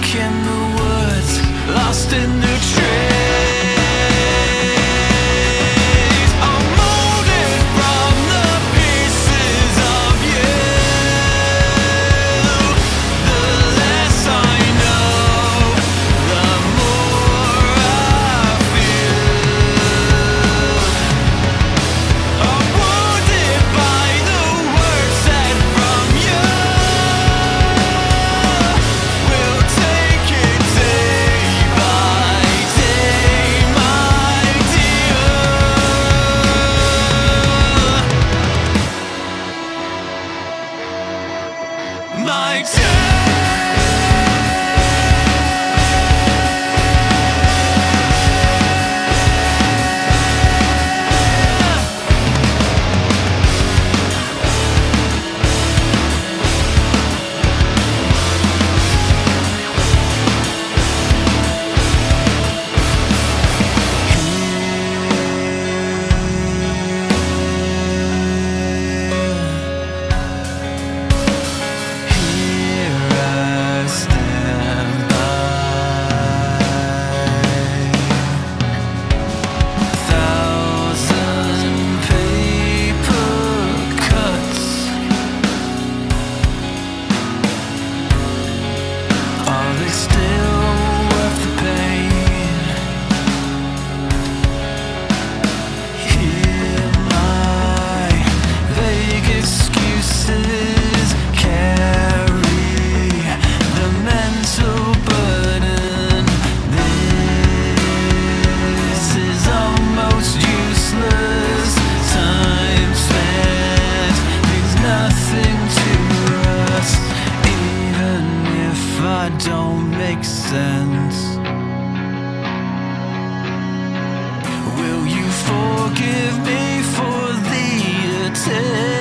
in the woods, lost in the trees. I'm molded from the pieces of you. The less I know, the more I feel. I'm wounded by the words said from you. We'll take it day by day, my dear. My dear. Here I stand by 1,000 paper cuts. Are they still worth the pain? Hear my vague excuses, carry the mental burden. This is almost useless. Time spent means nothing to us, even if I don't make sense. Will you forgive me for the attempt?